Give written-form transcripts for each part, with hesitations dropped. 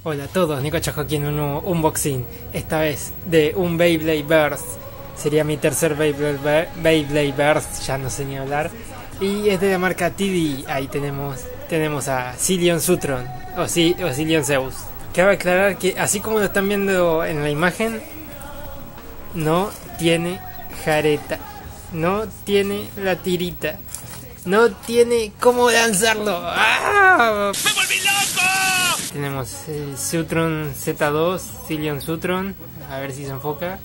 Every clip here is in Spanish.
Hola a todos, Nico Chajo aquí en un nuevo unboxing, esta vez de un Beyblade Burst. Sería mi tercer Beyblade Burst, ya no sé ni hablar. Y es de la marca TD. Ahí tenemos a Zillion Zutron o Zillion Zeus. Cabe aclarar que así como lo están viendo en la imagen, no tiene jareta, no tiene la tirita, no tiene cómo lanzarlo. ¡Ah! ¡Me volví loco! Tenemos Zutron Z2, Zillion Zutron, a ver si se enfoca.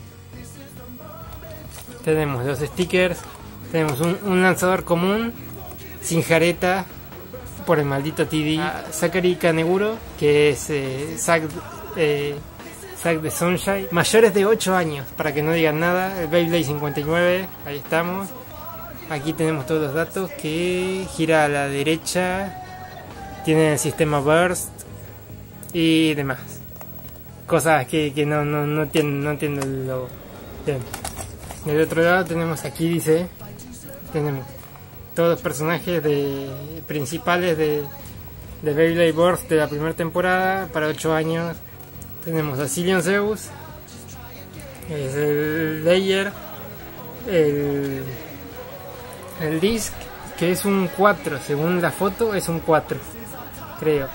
Tenemos los stickers, tenemos un lanzador común, sin jareta, por el maldito TD. Zachary Kaneguro, que es Zack de Sunshine. Mayores de 8 años, para que no digan nada. El Beyblade 59, ahí estamos. Aquí tenemos todos los datos, que gira a la derecha, tiene el sistema Burst y demás. Cosas que no entiendo el logo. Bien. Del otro lado tenemos, aquí dice, tenemos todos los personajes principales de Beyblade Burst de la primera temporada para 8 años. Tenemos a Zillion Zeus, es el layer, el disc, que es un 4, según la foto es un 4, creo.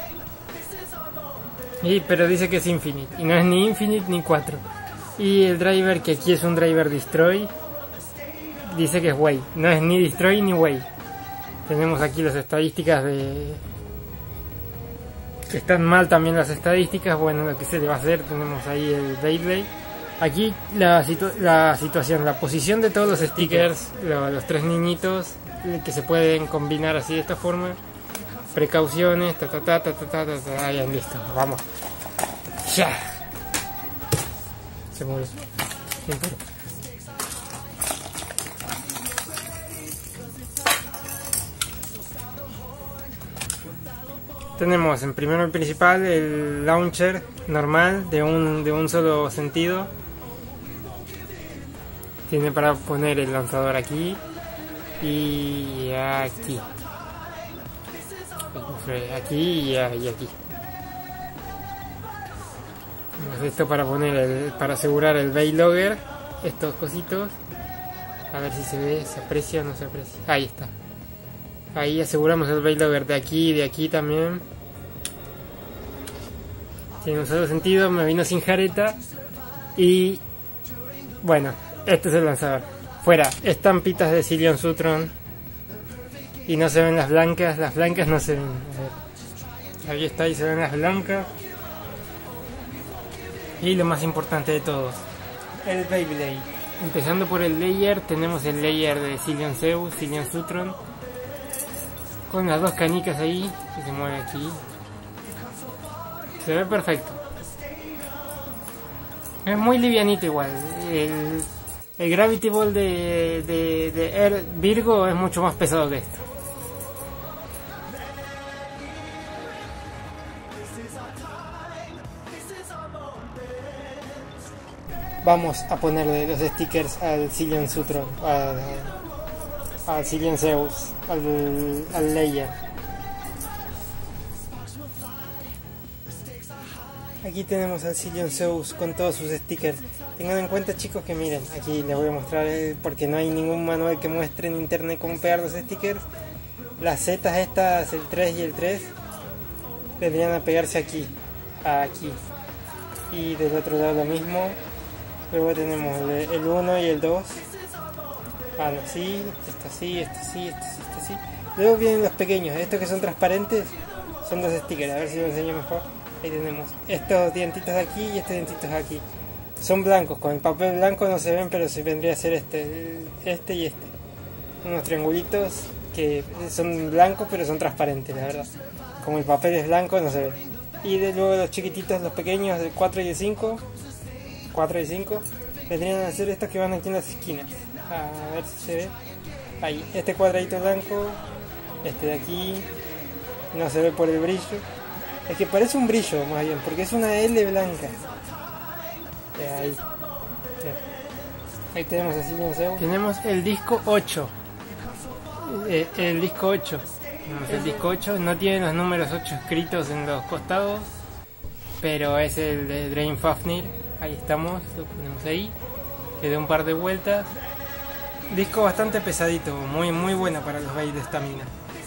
Pero dice que es Infinite, y no es ni Infinite ni 4. Y el driver, que aquí es un driver Destroy, dice que es Way, no es ni Destroy ni Way. Tenemos aquí las estadísticas que están mal también las estadísticas. Bueno, lo que se le va a hacer, tenemos ahí el Beyblade. Aquí la situación, la posición de todos los stickers, los tres niñitos que se pueden combinar así de esta forma. Precauciones, ahí listo, vamos. Ya. Se mueve. Tenemos en primero y principal el launcher normal de un solo sentido. Tiene para poner el lanzador aquí y aquí. Aquí y aquí. Esto para poner para asegurar el Beylogger, estos cositos. A ver si se ve, se aprecia o no se aprecia. Ahí está. Ahí aseguramos el Beylogger de aquí y de aquí también. Tiene un solo sentido, me vino sin jareta. Y bueno, este es el lanzador. Fuera, estampitas de Zillion Zutron. Y no se ven las blancas no se ven. A ver. Ahí está, ahí se ven las blancas. Y lo más importante de todos, el Beyblade. Empezando por el layer, tenemos el layer de Zillion Zeus, Zillion Zutron, con las dos canicas ahí, que se mueve aquí. Se ve perfecto. Es muy livianito igual. El Gravity Ball de Air Virgo es mucho más pesado que esto. Vamos a ponerle los stickers al Zillion Zutron, al Zillion Zeus, al layer. Aquí tenemos al Zillion Zeus con todos sus stickers. Tengan en cuenta, chicos, que miren, aquí les voy a mostrar, porque no hay ningún manual que muestre en internet cómo pegar los stickers. Las zetas estas, el 3 y el 3, deberían a pegarse aquí, y del otro lado lo mismo. Luego tenemos el 1 y el 2. Van así, esto así, esto así, esto así, esto así. Luego vienen los pequeños, estos que son transparentes, son los stickers, a ver si lo enseño mejor. Ahí tenemos estos dientitos aquí y estos dientitos aquí. Son blancos, con el papel blanco no se ven, pero se vendría a ser este y este. Unos triangulitos que son blancos pero son transparentes, la verdad. Como el papel es blanco no se ve. Y luego los chiquititos, los pequeños, del 4 y el 5. 4 y 5 vendrían a ser estos que van aquí en las esquinas. A ver si se ve. Ahí, este cuadradito blanco, este de aquí, no se ve por el brillo. Es que parece un brillo más bien, porque es una L blanca. Ahí. Ahí tenemos así, no sé. Tenemos el disco 8. El disco 8. El disco 8 no tiene los números 8 escritos en los costados. pero es el de Drain Fafnir. Ahí estamos, lo ponemos ahí, le doy un par de vueltas. Disco bastante pesadito, muy bueno para los baits de estamina.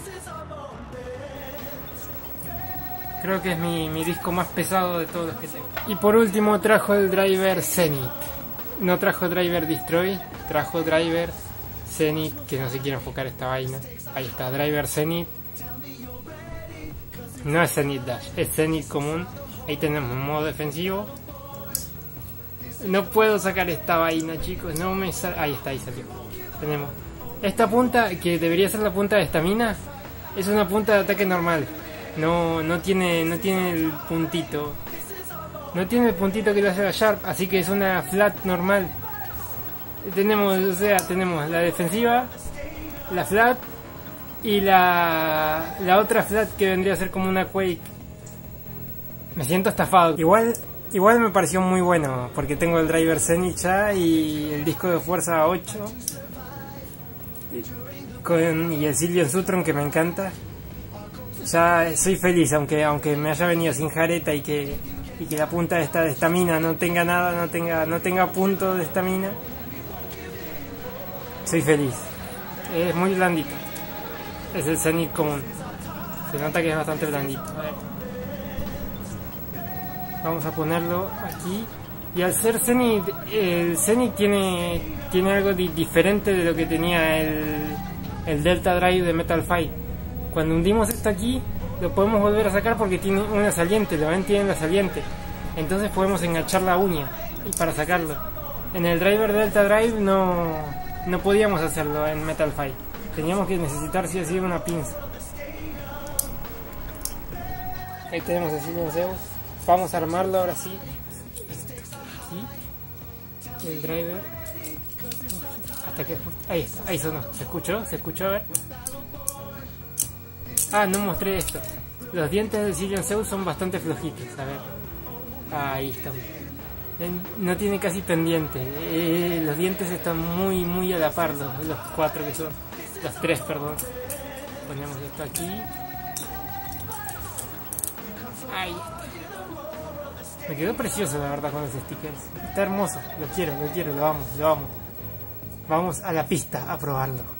Creo que es mi disco más pesado de todos los que tengo. Y por último trajo el driver Zenith. No trajo driver Destroy, trajo driver Zenith, que no se quiere enfocar esta vaina. Ahí está, driver Zenith. No es Zenith Dash, es Zenith común. Ahí tenemos modo defensivo. No puedo sacar esta vaina, chicos, no me sale. Ahí está, ahí salió. Tenemos esta punta, que debería ser la punta de estamina, es una punta de ataque normal. No tiene el puntito. No tiene el puntito que le hace la Sharp, así que es una flat normal. Tenemos la defensiva, la flat y la otra flat que vendría a ser como una Quake. Me siento estafado. Igual me pareció muy bueno, porque tengo el driver Zenith ya y el disco de fuerza 8 y el Zillion Sutron, que me encanta. Ya soy feliz, aunque me haya venido sin jareta y que la punta esta de estamina no tenga nada, no tenga punto de estamina. Soy feliz. Es muy blandito. Es el Zenith común. Se nota que es bastante blandito. A ver. Vamos a ponerlo aquí. Y al ser Zenith, el Zenith tiene algo diferente de lo que tenía el Delta Drive de Metal Fight. Cuando hundimos esto aquí, lo podemos volver a sacar porque tiene una saliente, lo ven, tiene la saliente. Entonces podemos enganchar la uña para sacarlo. En el driver Delta Drive no podíamos hacerlo en Metal Fight. Teníamos que necesitar sí o sí una pinza. Ahí tenemos el Zillion Zeus. Vamos a armarlo ahora sí. Aquí. El driver. Hasta que ahí está, ahí sonó. ¿Se escuchó? A ver. Ah, no mostré esto. Los dientes del Zillion Zeus son bastante flojitos, a ver. Ahí estamos. No tiene casi pendiente. Los dientes están muy a la par, los cuatro que son. Los tres, perdón. Ponemos esto aquí. Ahí está. Me quedó precioso, la verdad, con los stickers. Está hermoso, lo quiero, lo amo. Vamos a la pista a probarlo.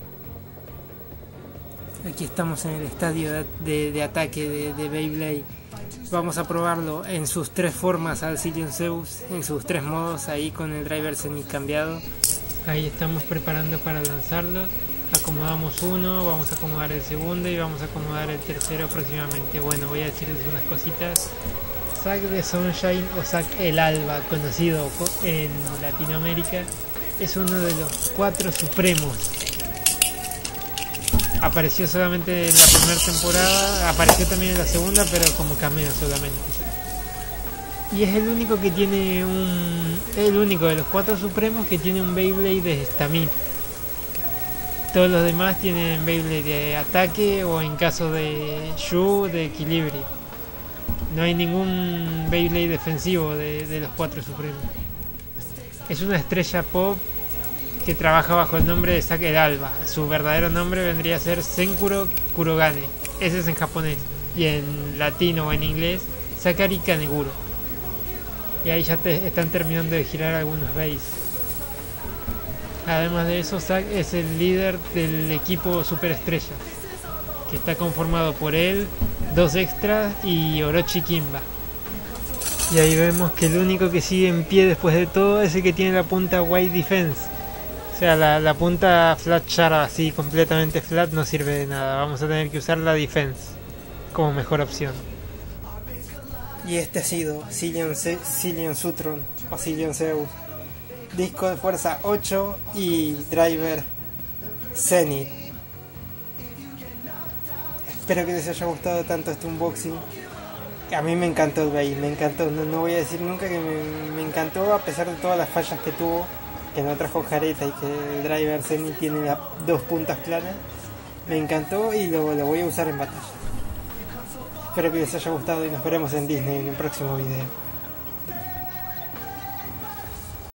Aquí estamos en el estadio de ataque de Beyblade. Vamos a probarlo en sus tres formas al Zillion Zeus, en sus tres modos, ahí con el driver Zenith cambiado. Ahí estamos preparando para lanzarlo. Acomodamos uno, vamos a acomodar el segundo y vamos a acomodar el tercero próximamente. Bueno, voy a decirles unas cositas. Zack de Sunshine o Zack el Alba, conocido en Latinoamérica, es uno de los 4 supremos. Apareció solamente en la primera temporada, apareció también en la segunda, pero como cameo solamente. Y es el único que tiene el único de los 4 supremos que tiene un Beyblade de estamina. Todos los demás tienen Beyblade de ataque o, en caso de Shu, de equilibrio. No hay ningún Beyblade defensivo de los 4 supremos. Es una estrella pop que trabaja bajo el nombre de Zack el Alba. Su verdadero nombre vendría a ser Senkuro Kurogane. Ese es en japonés. Y en latino o en inglés, Sakari Kaneguro. Y ahí ya están terminando de girar algunos bays. Además de eso, Zack es el líder del equipo Superestrella, que está conformado por él, 2 extras y Orochi Kimba. Y ahí vemos que el único que sigue en pie después de todo es el que tiene la punta White Defense. O sea, la punta Flat Sharp así completamente flat no sirve de nada. Vamos a tener que usar la Defense como mejor opción. Y este ha sido Zillion Sutron o Zillion Zeus. Disco de fuerza 8 y driver Zenith. Espero que les haya gustado tanto este unboxing. A mí me encantó el Bay, me encantó. No voy a decir nunca que me encantó, a pesar de todas las fallas que tuvo, que no trajo jareta y que el driver Zenith tiene las 2 puntas planas. Me encantó y lo voy a usar en batalla. Espero que les haya gustado y nos veremos en Disney en el próximo video.